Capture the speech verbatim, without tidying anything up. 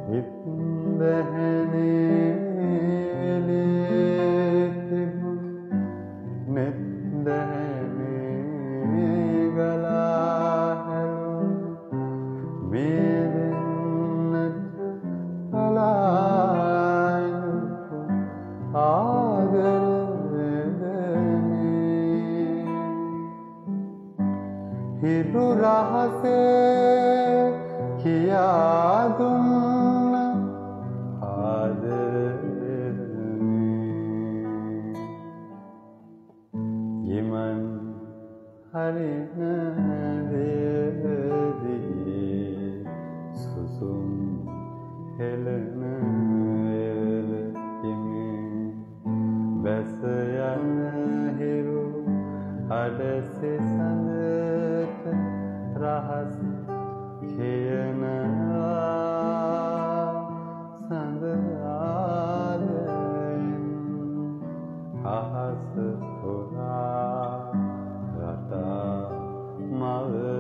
හිත් දැහැනේ තිබුණු නෙත් දැහැනේ ගලා හැලුණු මේ දෙන්නට අලායනු ආදරෙදනේ හිරු රහසේ කියා දුන්න ආදරෙදනේ යමන් හරින දේදී සුසුම් හෙලන එල හිමි බැස යන හිරු අඩසේ සඳට රහස් කියනවා සඳ ආදරෙන් අහස පුරා රටා මව